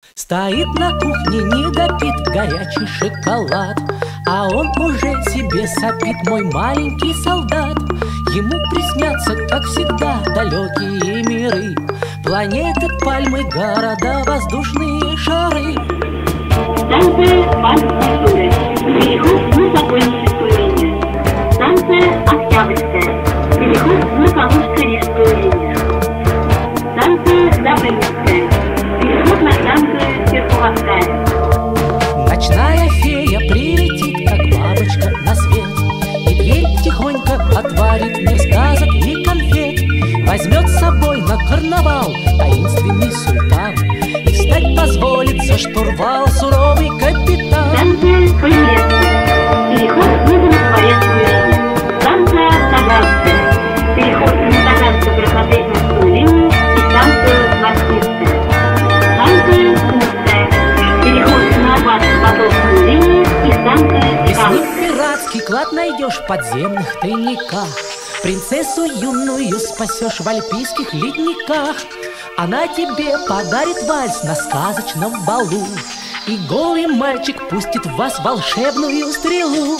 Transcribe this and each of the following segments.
Стоит на кухне недопит горячий шоколад, а он уже себе сопит, мой маленький солдат. Ему приснятся, как всегда, далекие миры, планеты, пальмы, города, воздушные шары. Станция Парк культуры. Переход на Сокольническую линию. Станция Октябрьская. Переход на Калужско-Рижскую линию. Станция Добрынинская. Переход на станцию Серпуховская. Ночная фея прилетит, как бабочка на свет, и дверь тихонько отворит, мир сказок и конфет. Возьмет с собой на карнавал таинственный султан, и встать позволит за штурвал суровый капитан. Станция Полимерская. Переход на Замоскворецкую линию. Станция Таганская. Переход на Таганско-Краснопресненскую линию и станцию Морскинская. Станция Курская. Переход на Аббатско-Покровскую линию и станция Если Калужская. пиратский клад найдешь в подземных тайниках, принцессу юную спасешь в альпийских ледниках. Она тебе подарит вальс на сказочном балу, и голый мальчик пустит в вас волшебную стрелу.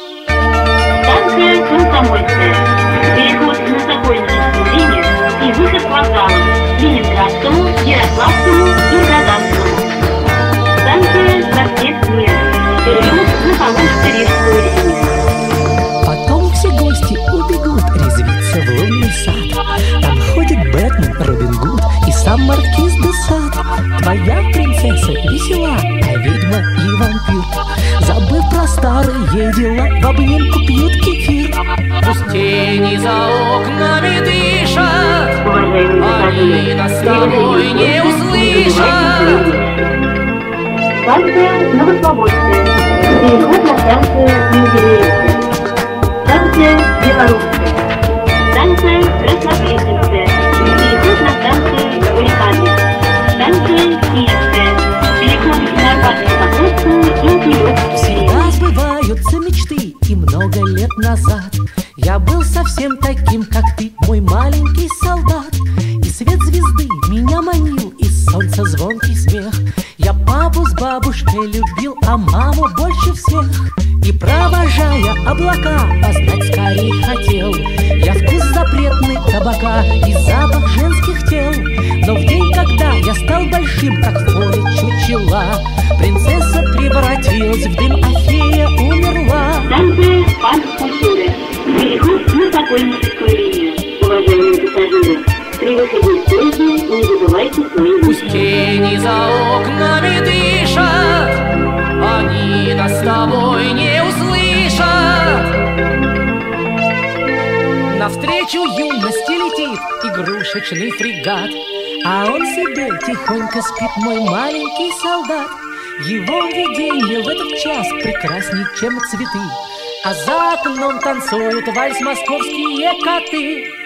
Станция Комсомольская. Переход на Сокольническую линию и выход к вокзалам Ленинградскому, Ярославскому и Казанскому. Станция Проспект Мира. Переход на Калужско-Рижскую линию. Потом все гости убегут резвиться в лунный сад. Там ходит Бэтмен, Робин Гуд и сам маркиз де Сад. Твоя принцесса весела, а ведьма и вампир, забыв про старые дела, в обнимку пьют кефир. Пусть тени за окнами дышат, они нас с тобой не услышат. Станция Новослободская. Переход на станцию Менделеевская. Станция Белорусская. Станция Краснопресненская. Переход на станцию Баррикады. Станция Киевская. Переход на Арбатско-Покровскую и Киевскую. Всегда сбываются мечты, и много лет назад я был совсем таким, как ты, мой маленький солдат. И свет звезды меня манил, и солнца звонкий смех. Я папу с бабушкой любил, а маму больше всех. И провожая облака, познать скорей хотел я вкус запретный табака и запах женских тел. Но в день, когда я стал большим, как в поле чучела, принцесса превратилась в дым, а фея умерла. Станция Парк культуры. Переход на Сокольническую линию. Уважаемые пассажиры, при выходе из поезда не забывайте свои Пусть тени за окнами дышат, они нас с тобой не услышат. Навстречу юности летит игрушечный фрегат, а он себе тихонько спит, мой маленький солдат. Его видение в этот час прекрасней, чем цветы, а за окном танцуют вальс московские коты.